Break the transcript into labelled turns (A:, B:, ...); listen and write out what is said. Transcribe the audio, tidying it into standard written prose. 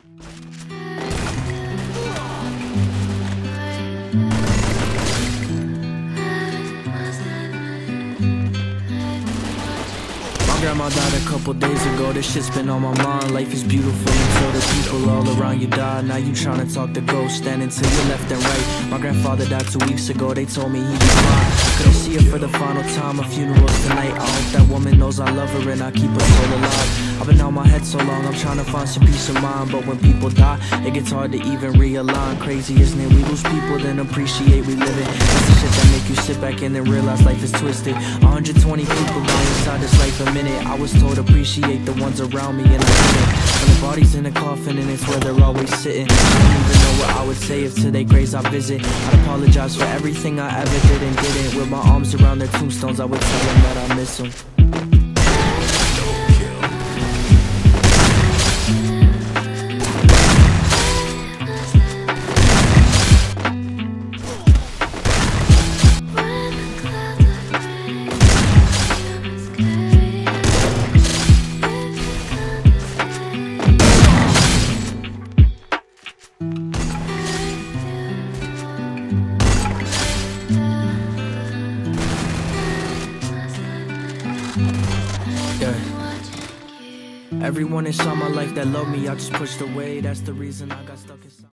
A: Grandma died a couple days ago, this shit's been on my mind. Life is beautiful until the people all around you die. Now you tryna talk to ghosts, standing to your left and right. My grandfather died 2 weeks ago, they told me he'd be fine. Couldn't see her for the final time, her funeral's tonight. I hope that woman knows I love her and I keep her soul alive. I've been on my head so long, I'm tryna find some peace of mind. But when people die, it gets hard to even realign. Crazy, isn't it? We lose people, then appreciate we live it. That's the shit that make you sit back and then realize life is twisted. 120 people die inside this life a minute. I was told appreciate the ones around me and I didn't. When the body's in a coffin and it's where they're always sitting, I don't even know what I would say if to their graves I visit. I'd apologize for everything I ever did and didn't. With my arms around their tombstones, I would tell them that I miss them. Everyone inside my life that loved me, I just pushed away. That's the reason I got stuck inside.